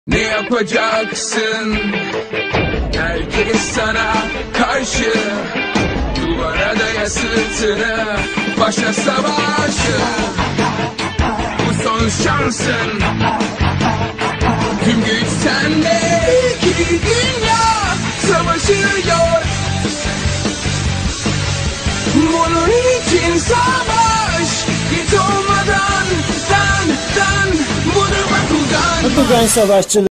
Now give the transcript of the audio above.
Ne yapacaksın? Herkes sana karşı. Duvara daya sırtını, başla savaşı. Bu son şansın. Tüm güç sende. İki dünya savaşıyor. Bunun için savaş. Git olmadan dan. Budur Bakugan. Bakugan Savaşçıları.